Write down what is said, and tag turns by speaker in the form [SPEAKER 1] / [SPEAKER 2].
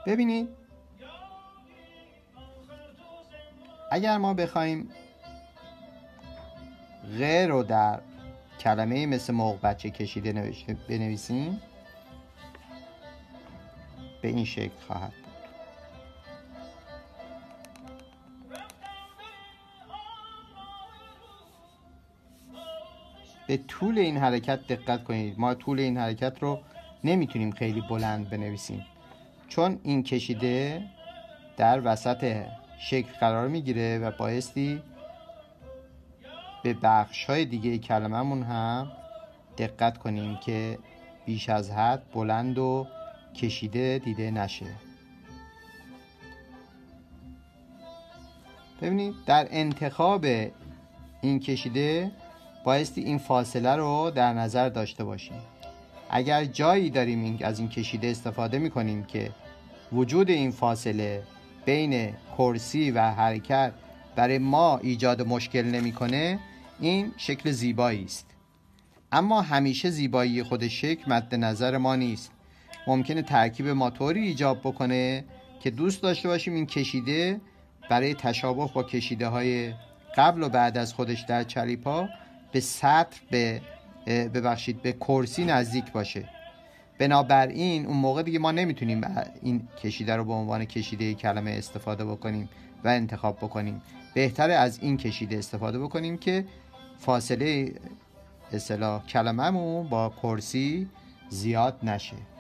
[SPEAKER 1] ببینید اگر ما بخوایم غ رو در کلمه مثل موق بچه کشیده بنویسیم به این شکل خواهد بود. به طول این حرکت دقت کنید. ما طول این حرکت رو نمیتونیم خیلی بلند بنویسیم چون این کشیده در وسط شکل قرار میگیره و بایستی به بخش‌های دیگه کلمه‌مون هم دقت کنیم که بیش از حد بلند و کشیده دیده نشه. ببینید در انتخاب این کشیده بایستی این فاصله رو در نظر داشته باشیم. اگر جایی داریم از این کشیده استفاده می‌کنیم که وجود این فاصله بین کرسی و حرکت برای ما ایجاد مشکل نمی‌کنه، این شکل زیبایی است. اما همیشه زیبایی خود شکل مد نظر ما نیست. ممکنه ترکیب ما طوری ایجاب بکنه که دوست داشته باشیم این کشیده برای تشابه با کشیده های قبل و بعد از خودش در چلیپا به سطر به کرسی نزدیک باشه. بنابراین اون موقع دیگه ما نمیتونیم این کشیده رو به عنوان کشیده کلمه استفاده بکنیم و انتخاب بکنیم. بهتره از این کشیده استفاده بکنیم که فاصله اصطلاح کلمه‌مون با کرسی زیاد نشه.